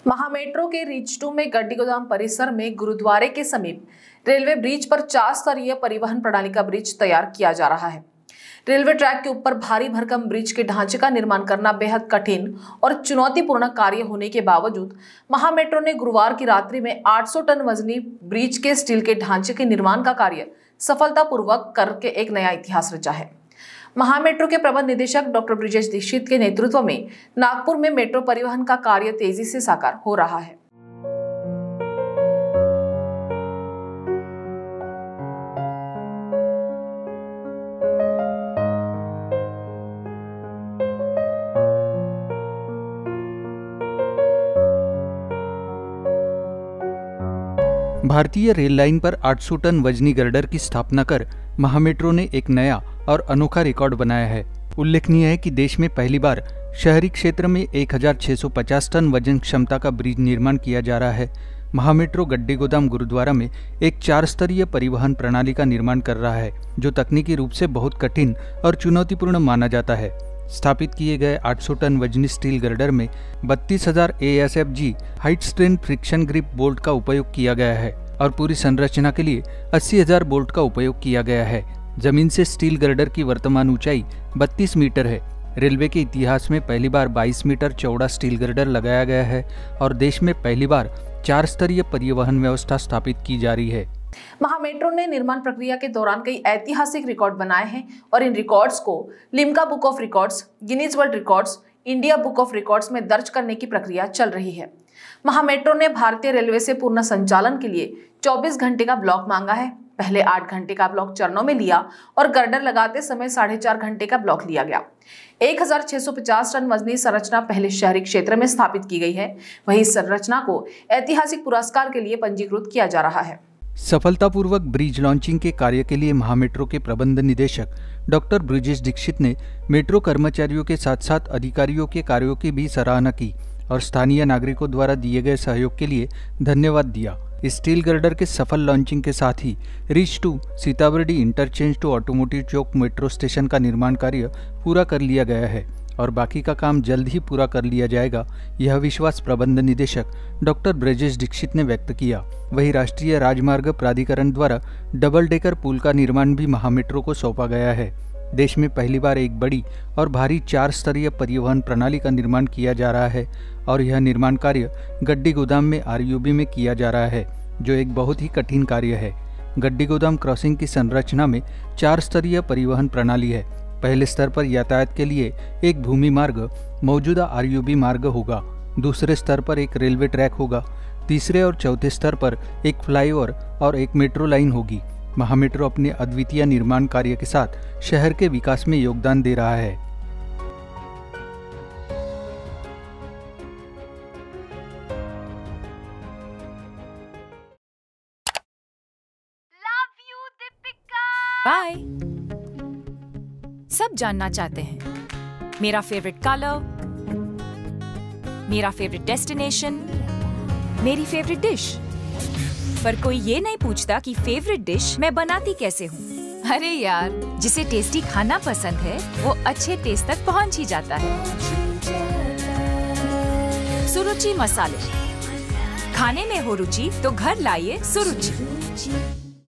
महामेट्रो के रीच 2 में गड्डी गोदाम परिसर में गुरुद्वारे के समीप रेलवे ब्रिज पर 4 स्तरीय परिवहन प्रणाली का ब्रिज तैयार किया जा रहा है। रेलवे ट्रैक के ऊपर भारी भरकम ब्रिज के ढांचे का निर्माण करना बेहद कठिन और चुनौतीपूर्ण कार्य होने के बावजूद महामेट्रो ने गुरुवार की रात्रि में 800 टन वजनी ब्रिज के स्टील के ढांचे के निर्माण का कार्य सफलतापूर्वक करके एक नया इतिहास रचा है। महामेट्रो के प्रबंध निदेशक डॉक्टर ब्रिजेश दीक्षित के नेतृत्व में नागपुर में मेट्रो परिवहन का कार्य तेजी से साकार हो रहा है। भारतीय रेल लाइन पर 800 टन वजनी गर्डर की स्थापना कर महामेट्रो ने एक नया और अनोखा रिकॉर्ड बनाया है। उल्लेखनीय है कि देश में पहली बार शहरी क्षेत्र में 1650 टन वजन क्षमता का ब्रिज निर्माण किया जा रहा है। महामेट्रो गड्डी गोदाम गुरुद्वारा में एक 4 स्तरीय परिवहन प्रणाली का निर्माण कर रहा है, जो तकनीकी रूप से बहुत कठिन और चुनौतीपूर्ण माना जाता है। स्थापित किए गए 800 टन वजनी स्टील गर्डर में 32,000 ASFG height strength friction grip bolt का उपयोग किया गया है और पूरी संरचना के लिए 80,000 बोल्ट का उपयोग किया गया है। जमीन से स्टील गर्डर की वर्तमान ऊंचाई 32 मीटर है। रेलवे के इतिहास में पहली बार 22 मीटर चौड़ा स्टील गर्डर लगाया गया है और देश में पहली बार 4 स्तरीय परिवहन व्यवस्था स्थापित की जा रही है। महामेट्रो ने निर्माण प्रक्रिया के दौरान कई ऐतिहासिक रिकॉर्ड बनाए हैं और इन रिकॉर्ड्स को Limca book of records, Guinness world records, India book of records में दर्ज करने की प्रक्रिया चल रही है। महामेट्रो ने भारतीय रेलवे से पूर्ण संचालन के लिए 24 घंटे का ब्लॉक मांगा है। पहले 8 घंटे का ब्लॉक चरणों में लिया और गर्डर लगाते समय 4.5 घंटे का ब्लॉक लिया गया। 1650 टन वजनी संरचना पहले शहरी क्षेत्र में स्थापित की गई है। वहीं इस संरचना को ऐतिहासिक पुरस्कार के लिए पंजीकृत किया जा रहा है। सफलतापूर्वक ब्रिज लॉन्चिंग के कार्य के लिए महामेट्रो के प्रबंध निदेशक डॉक्टर ब्रिजेश दीक्षित ने मेट्रो कर्मचारियों के साथ साथ अधिकारियों के कार्यों की भी सराहना की और स्थानीय नागरिकों द्वारा दिए गए सहयोग के लिए धन्यवाद दिया। स्टील गर्डर के सफल लॉन्चिंग के साथ ही reach 2 Sitabardi interchange to automotive चौक मेट्रो स्टेशन का निर्माण कार्य पूरा कर लिया गया है और बाकी का काम जल्द ही पूरा कर लिया जाएगा। यह विश्वास प्रबंध निदेशक डॉक्टर ब्रिजेश दीक्षित ने व्यक्त किया। वहीं राष्ट्रीय राजमार्ग प्राधिकरण द्वारा डबल डेकर पुल का निर्माण भी महामेट्रो को सौंपा गया है। देश में पहली बार एक बड़ी और भारी 4 स्तरीय परिवहन प्रणाली का निर्माण किया जा रहा है और यह निर्माण कार्य गड्डी गोदाम में RUB में किया जा रहा है, जो एक बहुत ही कठिन कार्य है। गड्डी गोदाम क्रॉसिंग की संरचना में 4 स्तरीय परिवहन प्रणाली है। पहले स्तर पर यातायात के लिए एक भूमि मार्ग मौजूदा RUB मार्ग होगा, दूसरे स्तर पर एक रेलवे ट्रैक होगा, तीसरे और चौथे स्तर पर एक फ्लाईओवर और एक मेट्रो लाइन होगी। महामेट्रो अपने अद्वितीय निर्माण कार्य के साथ शहर के विकास में योगदान दे रहा है। बाय। सब जानना चाहते हैं मेरा फेवरेट कलर, मेरा फेवरेट डेस्टिनेशन, मेरी फेवरेट डिश, पर कोई ये नहीं पूछता कि फेवरेट डिश मैं बनाती कैसे हूँ। अरे यार, जिसे टेस्टी खाना पसंद है वो अच्छे टेस्ट तक पहुँच ही जाता है। सुरुचि मसाले, खाने में हो रुचि तो घर लाइए सुरुचि।